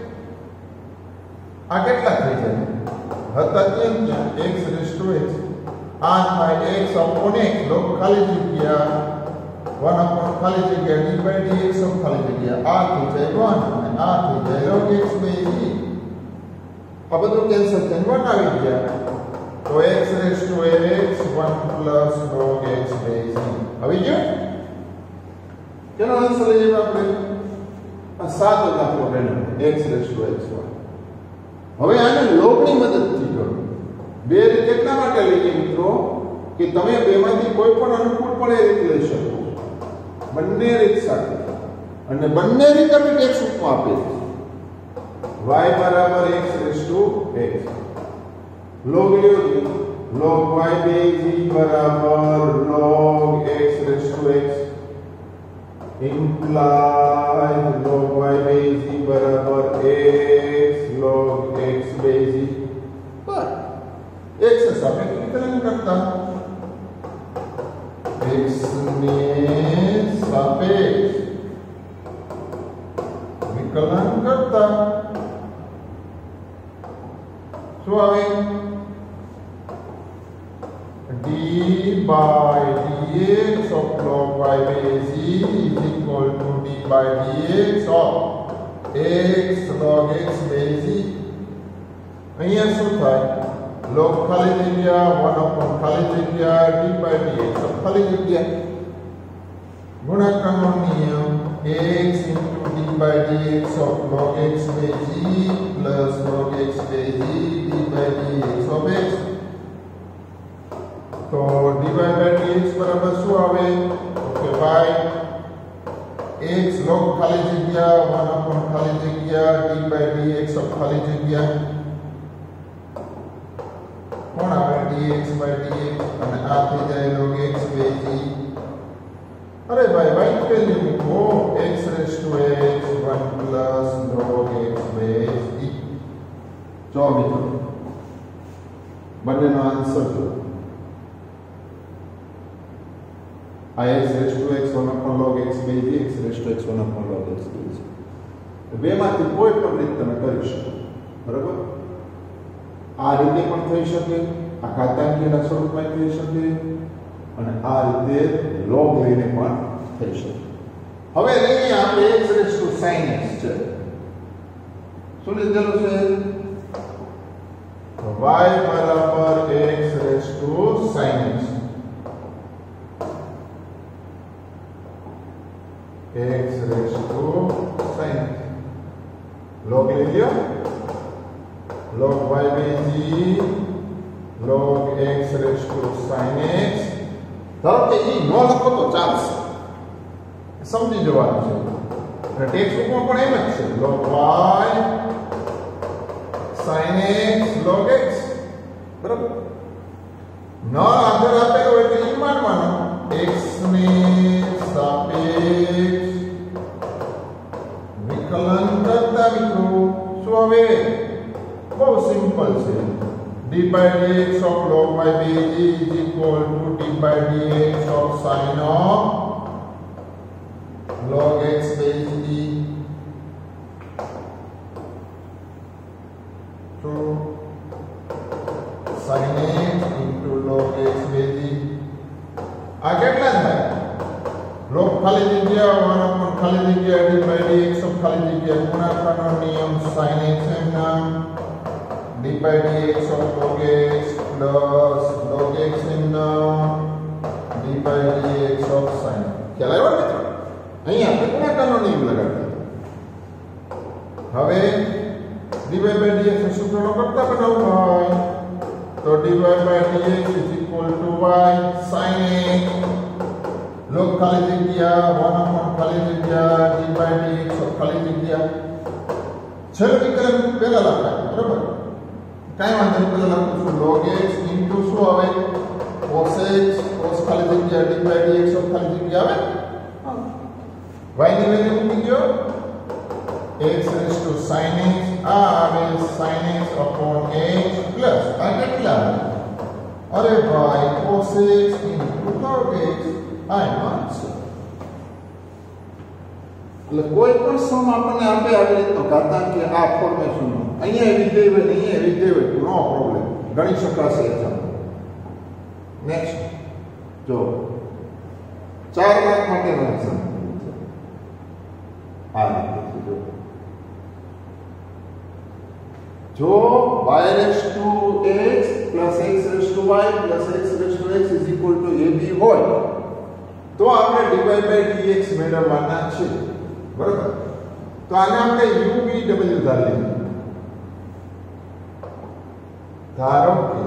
આ કેટલા થઈ જાય હતા કેમ ત્યાં x raised to x આ થાય x upon x log ખાલી જગ્યા one upon ખાલી જગ્યા d by dx of ખાલી જગ્યા આ થઈ જાય one અને આ થઈ જાય log x base e. આ બધું કેન્સલ થઈને one આવી ગયા તો x raised to x one plus log x base e આવી ગયો. કેનો આન્સર લઈએ આપણે આ સાદો દાખલો ગણ્યો x raised to x one. હવે આને લોગની મદદથી કરો. બે રીત એટલા માટે લઈએ મિત્રો કે તમે બેમાંથી કોઈ પણ અનુકૂળ પણ એ રીત લઈ શકો બંને રીત સાથે અને બંને રીત અમે ટેક્સ્ટબુકમાં આપી છે. y બરાબર x raised to x log લ્યો log y base e બરાબર log x raised to x implies log y base e બરાબર x log x base e પર x ને સાપેક્ષ વિકલન કરતા x ને સાપેક્ષ વિકલન કરતા શું આવે d by dx of log y base e is equal to d by dx of x log x base e. અહીંયા શું થાય log ખાલી જગ્યા one upon ખાલી જગ્યા d by dx of ખાલી જગ્યા ગુણાકારનો નિયમ x into d by dx of log x base e plus log x base e d by dx of x. તો dy by dx બરાબર શું આવે કે y x log ખાલી જગ્યા one upon ખાલી જગ્યા d by dx of ખાલી જગ્યા કોણ આવે dx by dx અને આ થઈ જાય log x base e. અરે ભાઈ y ની વેલ્યુ મૂકો x raised to x one plus log x base e. જો મિત્રો બંનેનો આન્સર જો આ x raised to x one upon log x base e x raised to x one upon log x base e. બેમાંથી કોઈ પણ રીત તમે કરી શકો બરાબર. આ રીતે પણ થઈ શકે આ ઘાતાંકીયના સ્વરૂપમાં થઈ શકે અને આ રીતે log લઈને પણ થઈ શકે. હવે લઈએ આપણે x raised to sin x છે શું લીધેલું છે y બરાબર x raised to sin x x raised to sin x log લઈ લ્યો log y base e log x raised to sin x. ધારો કે e ન લખો તો ચાલશે સમજી જવાનું છે અને ટેક્સ્ટબુકમાં પણ એમ જ છે log y sin x log x બરાબર. ન આધાર આપેલો હોય તો એ માનવાનો x ને સાપેક્ષ વિકલન કરતા મિત્રો શું હવે બહુ સિમ્પલ છે d by dx of log y base e is equal to d by dx of sin of log x base e. into sin x into log x basic આ કેટલા થાય log ખાલી જગ્યા one upon ખાલી જગ્યા d by dx of ખાલી જગ્યા ગુણાકારનો નિયમ sin x એમના d by dx of log x plus log x એમના d by dx of sin ખ્યાલ આવ્યો મિત્રો અહીંયા આપણે ગુણાકારનો નિયમ લગાડ્યો હવે dy by dx ને સૂત્રનો કરતા બનાવવું હોય તો dy by dx is equal to y sin x log ખાલી જગ્યા one upon ખાલી જગ્યા d by dx of ખાલી જગ્યા છેલ્લું વિકલન પહેલા લખાય બરાબર કાઈ વાંધો નહીં પહેલા લખું છું log x into શું આવે cos x cos ખાલી જગ્યા d by dx of ખાલી જગ્યા આવે y ની વેલ્યુ મૂકી દો x raised to sin x આ આવે sin x upon x plus આ કેટલા અરે ભાઈ cos x into log x આ આન્સર એટલે કોઈ પણ સમ આપણને આપે આવી રીતનો ઘાતાંકીય આ ફોર્મેશન અહીંયા એવી દેવે ને અહીંયા એવી દેવે નો પ્રોબ્લેમ ગણી શકાશે એક્ઝામ્પલ નેક્સ્ટ જો ચાર માર્ક માટેનો એક્ઝામ્પલ આ રીતે જો जो y raised to x plus x raised to y plus x raised to x is equal to ab હોય તો આપણે dy by dx મેળવવાના છે બરાબર તો આને આપણે u v w ધારી લઈએ ધારો કે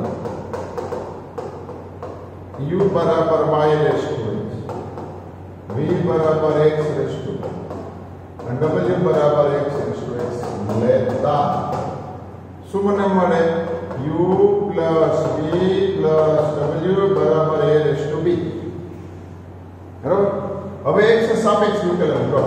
u બરાબર y raised to x v બરાબર x raised to અને w બરાબર x raised to x લેતા શું મને મળે u plus v plus w બરાબર a raised to b બરાબર હવે x ને સાપેક્ષ વિકલન કરો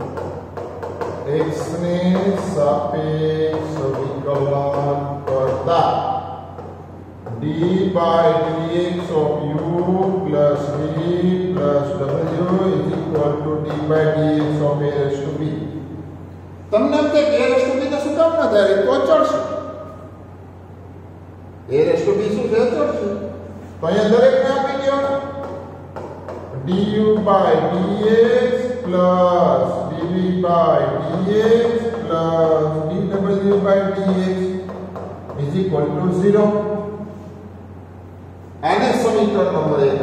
x ને સાપેક્ષ વિકલન કરતા d by dx of u plus v plus w is equal to d by dx of a raised to b તમને એમ કે a raised to b તો શું કામ ના થાય તો ચડશે a raised to b શું છે ચડશે તો અહીંયા દરેકને આપી દો du by dx plus dv by dx plus dw by dx is equal to zero આને સમીકરણ નંબર એક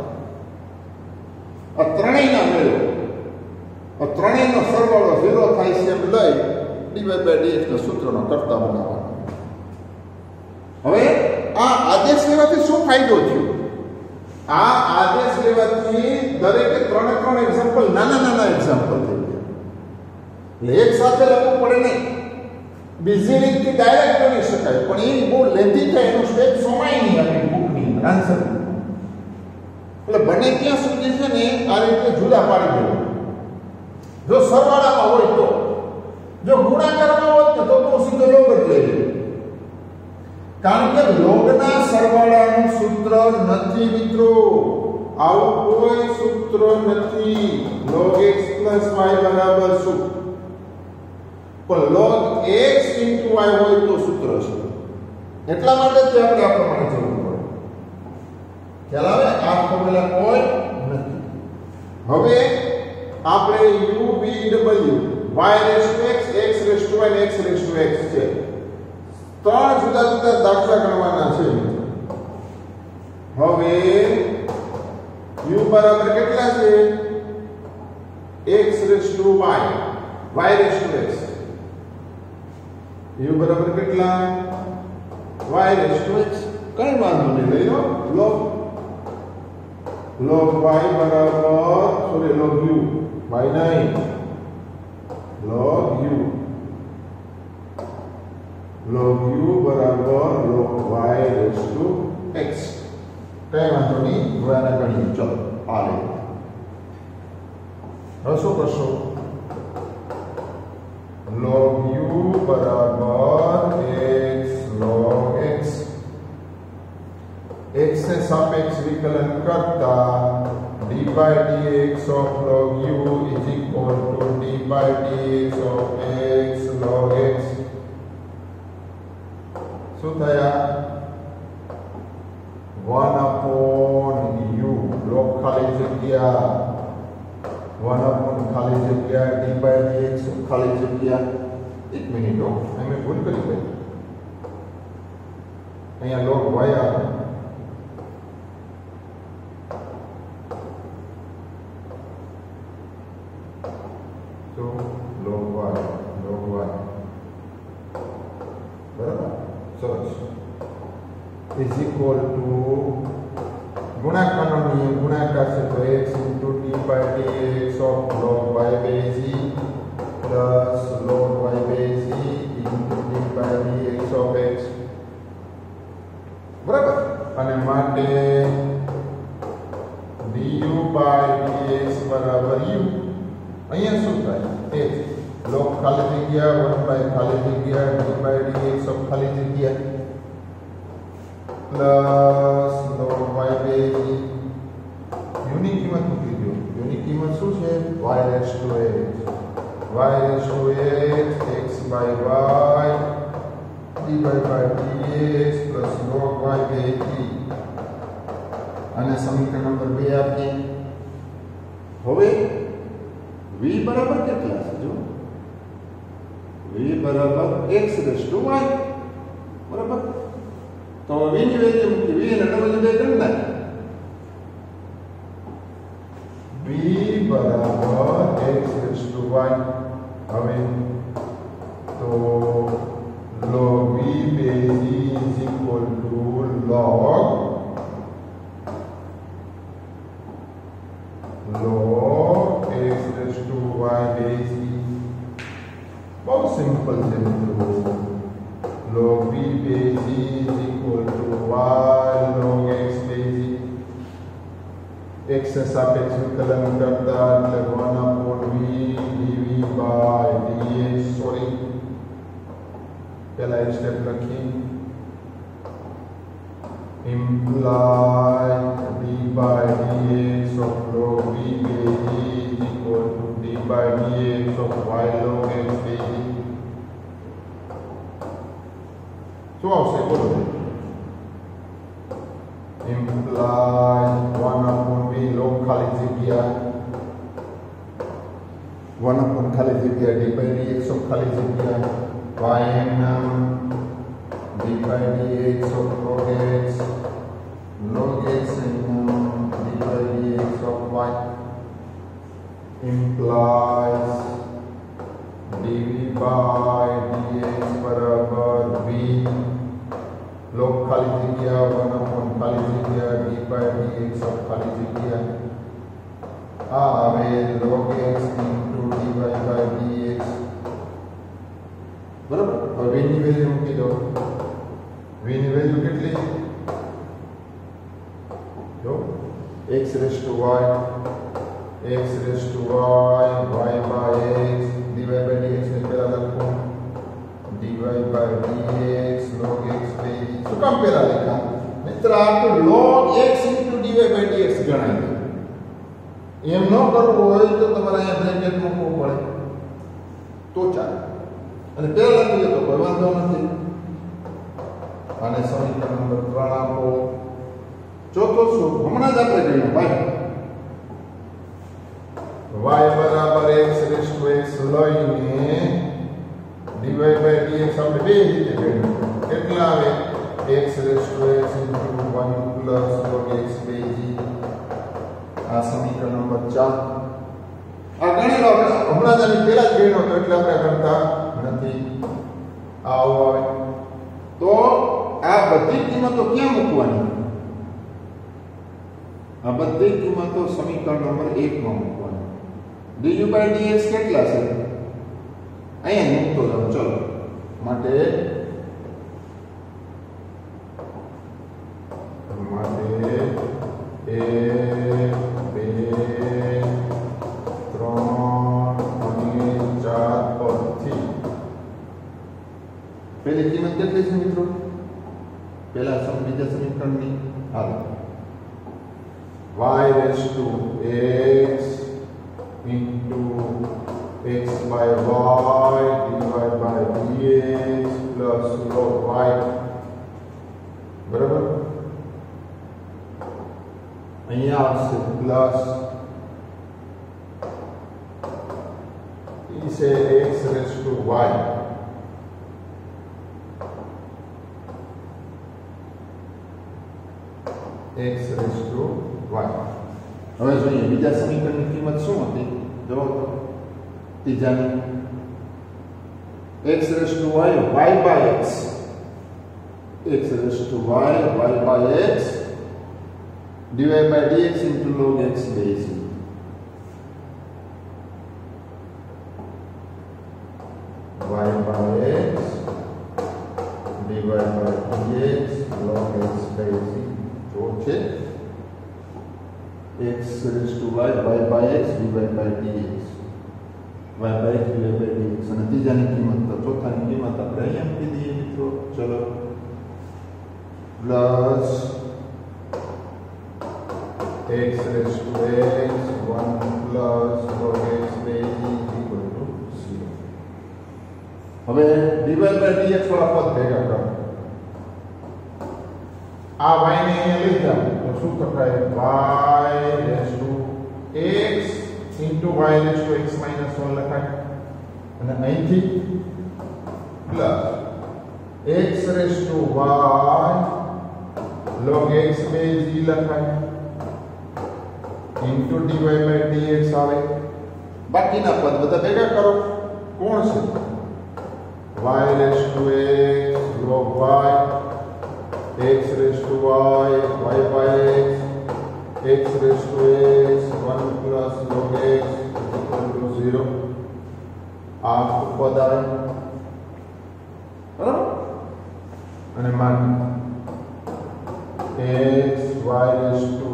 આ ત્રણેયના મેળવો આ ત્રણેયનો સરવાળો ઝીરો થાય છે એમ લઈ dy by dx ના સૂત્રનો કરતા બનાવવાનો હવે આ આદેશ લેવાથી શું ફાયદો થયો આ આદેશ લેવાથી દરેકે ત્રણે ત્રણ એક્ઝામ્પલ નાના નાના એક્ઝામ્પલ થઈ ગયા એટલે એક સાથે લખવું પડે નહીં બીજી રીતથી ડાયરેક્ટ કરી શકાય પણ એ બહુ લેન્ધી થાય એનું સ્ટેપ સમાય નહીં આપણી બુકની આન્સર એટલે બને ત્યાં સુધી છે ને આ રીતે જુદા પાડી દેવું જો સરવાળામાં હોય તો જો ગુણાકારમાં હોય તો તો સીધો લોગ જ લઈ લેવું કારણ કે લોગના સરવાળાનું સૂત્ર નથી મિત્રો આવું કોઈ સૂત્ર નથી log x plus y બરાબર શું પણ log x into y હોય તો સૂત્ર છે એટલા માટે જ આપણે આ પ્રમાણે જરૂર પડે ખ્યાલ આવે આ ફોર્મ્યુલા કોઈ નથી હવે આપણે u v w y raised to x x raised to y અને x raised to x છે ત્રણ જુદા જુદા દાખલા ગણવાના છે હવે u બરાબર કેટલા છે x raised to y y raised to x u બરાબર કેટલા y raised to x કઈ વાંધો નહીં લઈ લો log log y બરાબર સોરી log u y નહીં log u log u બરાબર log y raised to x કઈ વાંધો નહીં હવે આને ગણીએ ચલો આ લઈએ હવે શું કરશો log u બરાબર x log x x ને સાપેક્ષ વિકલન કરતા d by dx of log u is equal to d by dx of x log x શું થયા વન અપોન યુ લોક ખાલી જગ્યા વન અપોન ખાલી જગ્યા ડી બાય ડીએક્સ ખાલી જગ્યા એક મિનિટ હો અમે ભૂલ કરી ભાઈ અહીંયા લોગ y આવે તો લોગ y લોગ y બરાબર સરસ ઇઝ ઇક્વલ ટુ ગુણાકારનો નિયમ ગુણાકાર છે તો x into d by dx of log y base e plus log y base e into d by dx of x બરાબર અને માટે du by dx બરાબર u અહીંયા શું થાય x log ખાલી જગ્યા one by ખાલી જગ્યા d by dx of ખાલી જગ્યા plus log y base e u ની કિંમત મૂકી દો u ની કિંમત શું છે y raised to x y raised to x x by y dy by dx plus log y base e અને સમીકરણ નંબર બે આપીએ હવે v બરાબર કેટલા છે જો v બરાબર x raised to y બરાબર તો v ની વેલ્યુ મૂકી v ને ડબલ બે કરી નાખ v બરાબર x raised to y હવે તો log v base e is equal to log log x raised to y base e बहुत सिंपल છે મિત્રો log v base e is equal to y log x base e x से सापेक्ष विकलन करता એટલે one upon v dv by dx sorry पहला step लखी imply d by dx of log v base e is equal to d by dx of y log x base e શું આવશે બોલો imply one upon v log ખાલી જગ્યા one upon ખાલી જગ્યા d by dx of ખાલી જગ્યા yn d by dx of log x log x in d by dx of y implies dv by dx बराबर v log खाली जगह one upon खाली जगह d by dx of खाली जगह आ आवे log x into dy by dx बराबर और v ની વેલ્યુ મૂકી દો v ની વેલ્યુ કેટલી જો x raised to y x raised to y y by x dy by dx ને પહેલા લખો dy by dx log x base શું કામ પહેલા લખ્યા મિત્ર આ તો log x into dy by dx ગણાય એમ ન કરવું હોય તો તમારે અહીંયા બ્રેકેટ મૂકવું પડે તો ચાલે અને પહેલા લખી તો કોઈ વાંધો નથી અને સમીકરણ નંબર ત્રણ આપો ચોથો શું હમણાં જ આપણે જોયું ભાઈ y બરાબર x raised to x લઈને dy by dx આપણે બે રીતે જોયું કેટલા આવે x raised to x into one plus log x base e આ સમીકરણ નંબર ચાર આ ગણેલો આપણે હમણાં જ આની પહેલા જ ગણ્યો તો એટલે આપણે ગણતા નથી આવો આવે તો આ બધી કિંમતો ક્યાં મૂકવાની આ બધી કિંમતો સમીકરણ નંબર એક માં મૂકવાની du by dx કેટલા છે અહીંયા મૂકતો જાવ ચલો માટે માટે એક બે ત્રણ અને ચાર પરથી પહેલી કિંમત કેટલી છે મિત્રો પહેલા સમ બીજા સમીકરણની હાલો y raised to x into x by y divided by dx plus log y બરાબર. અહીંયા આવશે પ્લસ e છે x raise to y x raise to y. હવે જોઈએ બીજા સમીકરણની કિંમત શું હતી? જો તો ત્રીજાની x raise to y y by x x raise to y y by x dy by dx into log x base e. Y by x dy by dx log x base e. जो છે x raised to y y by x dy by dx y by x dy by dx અને ત્રીજાની કિંમત તો ચોથાની કિંમત આપણે અહીંયા મૂકી દઈએ મિત્રો. ચલો plus x raised to x one plus log x base e equal to zero. હવે dy by dx વાળા પદ ભેગા કરો. આ y ને અહીંયા લઈ જાઓ તો શું થશે? y raised to x into y raised to x minus one લખાય અને અહીંથી plus x raised to y log x base e લખાય into dy by dx આવે. બાકીના પદ બધા ભેગા કરો. કોણ છે? y raised to x log y x raised to y y by x x raised to x one plus log x equal to zero. આ પદ આવે બરાબર. અને માન x y raised to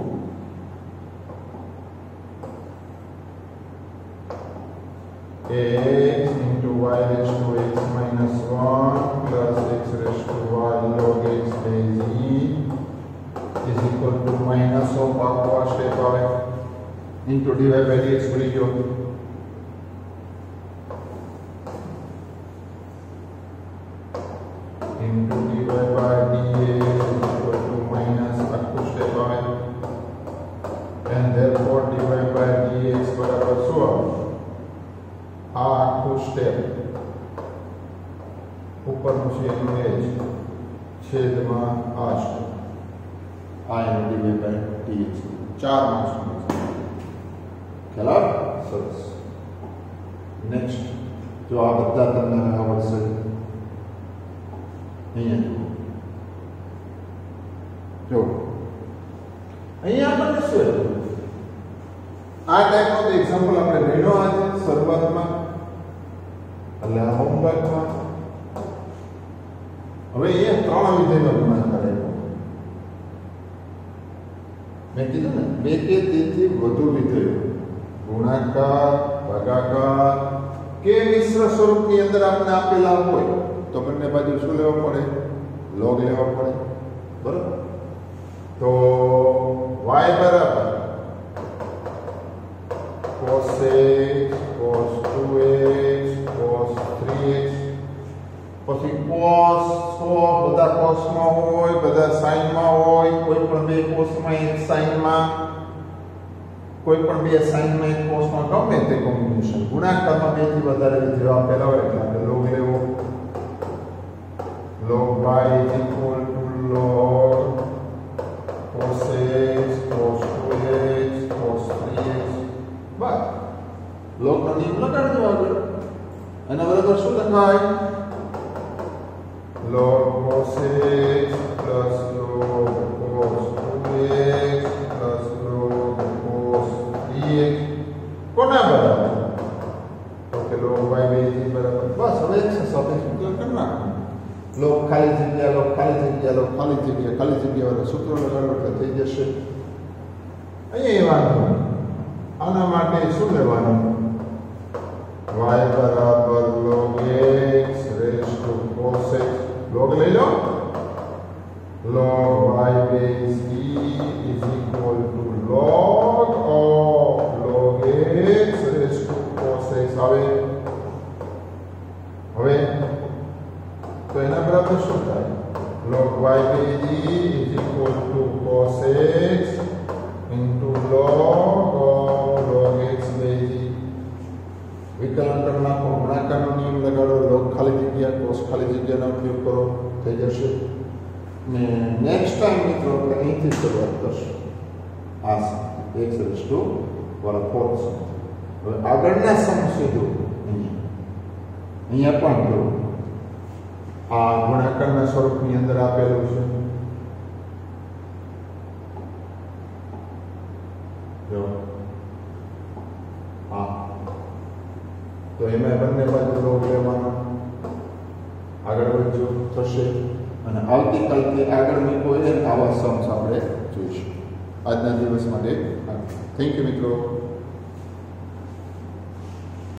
x into y raised to x minus one plus x raised to y log x base e is equal to minus of aqua step આવે into dy by dx ભૂલી ગયો. into dy by dx is equal to minus aqua step આવે and therefore dy by dx બરાબર શું આવે? આ આખું step ઉપરનું છે એનું એ જ છેદમાં આ સ્ટેપ આ એનો dy by dx ચાર માર્ક્સનું ખ્યાલ આવે? સરસ. નેક્સ્ટ જો આ બધા તમને આવડશે. અહીંયા જો અહીંયા આપણને શું હતું? આ ટાઈપનો એક્ઝામ્પલ આપણે ગણ્યો આજે શરૂઆતમાં એટલે આ હોમવર્કમાં. હવે અહીંયા ત્રણ વિધેયનો ગુણાકાર આપ્યો. મેં કીધું ને બે કે તેથી વધુ વિધેયો ગુણાકાર ભાગાકાર કે મિશ્ર સ્વરૂપની અંદર આપણે આપેલા હોય તો બંને બાજુ શું લેવા પડે? લોગ લેવા પડે. બરાબર. તો y બરાબર cos x cos two x cos three x પછી cos cos બધા cos માં હોય બધા sin માં હોય કોઈ પણ બે cos માં એક sin માં કોઈ પણ બે sin માં એક cos માં ગમે તે કોમ્બિનેશન ગુણાકારમાં બે થી વધારે વિધેયો આપેલા હોય એટલે આપણે log લેવો. log y is equal to log cos x cos two x cos three x. Bus log નો નિયમ લગાડી દો આગળ. અને બરાબર શું લખાય? log cos x plus log cos two x plus log cos three x કોના બરાબર? તો કે log y base બરાબર. બસ હવે એક સાથે સૂત્ર કરી નાખો. log ખાલી જગ્યા log ખાલી જગ્યા log ખાલી જગ્યા ખાલી જગ્યા વાળા સૂત્ર લગાડો એટલે થઈ જશે. અહીંયા વાંધો આના માટે શું લેવાનું? y બરાબર log x raised to cos x. log લઈ લો. log y base e is equal to log of log x raised to cos x આવે. હવે તો એના બરાબર શું થાય? log y base મિત્રો આપણે અહીંથી શરૂઆત કરશું. આ sum x raise to power fourth sum. હવે આગળના સમ શોધો. અહીંયા પણ જો આ ગુણાકારના સ્વરૂપની અંદર આપેલું છે. જો આ તો એમાં બંને બાજુ લોગ લેવાનો. આગળ વધજો થશે અને આવતીકાલથી આગળની કોઈ આવા સમ્સ આપણે જોઈશું. આજના દિવસ માટે થેન્ક યુ મિત્રો.